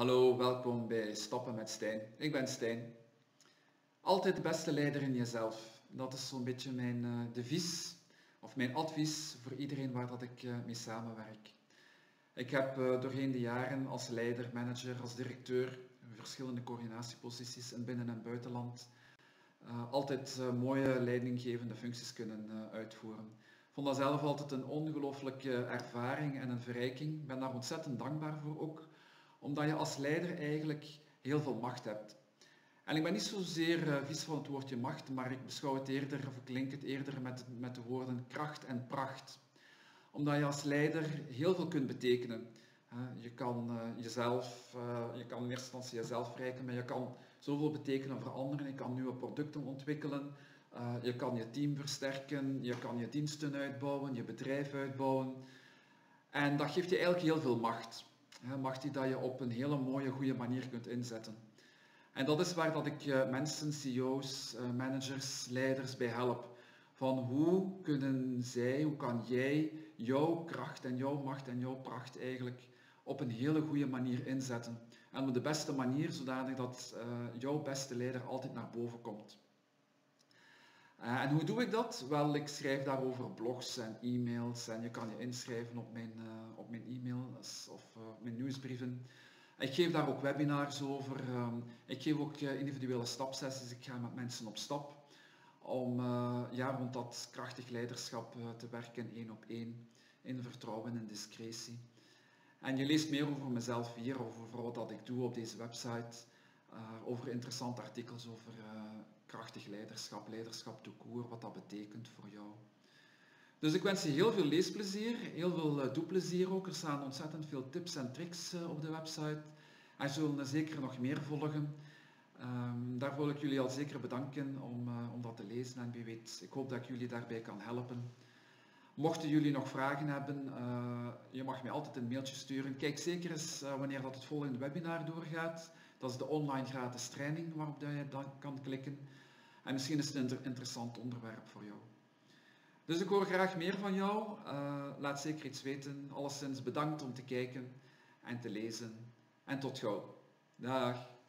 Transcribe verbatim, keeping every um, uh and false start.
Hallo, welkom bij Stappen met Stijn. Ik ben Stijn. Altijd de beste leider in jezelf. Dat is zo'n beetje mijn uh, devies of mijn advies voor iedereen waar dat ik uh, mee samenwerk. Ik heb uh, doorheen de jaren als leider, manager, als directeur verschillende coördinatieposities in binnen- en buitenland uh, altijd uh, mooie leidinggevende functies kunnen uh, uitvoeren. Ik vond dat zelf altijd een ongelooflijke ervaring en een verrijking. Ik ben daar ontzettend dankbaar voor ook, omdat je als leider eigenlijk heel veel macht hebt. En ik ben niet zozeer uh, vies van het woordje macht, maar ik beschouw het eerder, of ik link het eerder met, met de woorden kracht en pracht. Omdat je als leider heel veel kunt betekenen. Uh, je kan uh, jezelf, uh, je kan in eerste instantie jezelf verrijken, maar je kan zoveel betekenen voor anderen. Je kan nieuwe producten ontwikkelen, uh, je kan je team versterken, je kan je diensten uitbouwen, je bedrijf uitbouwen. En dat geeft je eigenlijk heel veel macht. Macht die dat je op een hele mooie, goede manier kunt inzetten. En dat is waar dat ik mensen, C E O's, managers, leiders bij help. Van hoe kunnen zij, hoe kan jij jouw kracht en jouw macht en jouw pracht eigenlijk op een hele goede manier inzetten. En op de beste manier, zodanig dat uh, jouw beste leider altijd naar boven komt. Uh, en hoe doe ik dat? Wel, ik schrijf daarover blogs en e-mails en je kan je inschrijven op mijn, uh, op mijn e-mail of uh, mijn nieuwsbrieven. Ik geef daar ook webinars over. Um, ik geef ook uh, individuele stapsessies. Ik ga met mensen op stap om uh, ja, rond dat krachtig leiderschap uh, te werken, één op één, in vertrouwen en discretie. En je leest meer over mezelf hier, over wat dat ik doe op deze website. Uh, over interessante artikels over uh, krachtig leiderschap, leiderschap tout court, wat dat betekent voor jou. Dus ik wens je heel veel leesplezier, heel veel uh, doeplezier ook. Er staan ontzettend veel tips en tricks uh, op de website. En er zullen zeker nog meer volgen. Um, daar wil ik jullie al zeker bedanken om, uh, om dat te lezen. En wie weet, ik hoop dat ik jullie daarbij kan helpen. Mochten jullie nog vragen hebben, uh, je mag mij altijd een mailtje sturen. Kijk zeker eens uh, wanneer dat het volgende webinar doorgaat. Dat is de online gratis training waarop je dan kan klikken. En misschien is het een inter interessant onderwerp voor jou. Dus ik hoor graag meer van jou. Uh, laat zeker iets weten. Alleszins bedankt om te kijken en te lezen. En tot gauw. Dag.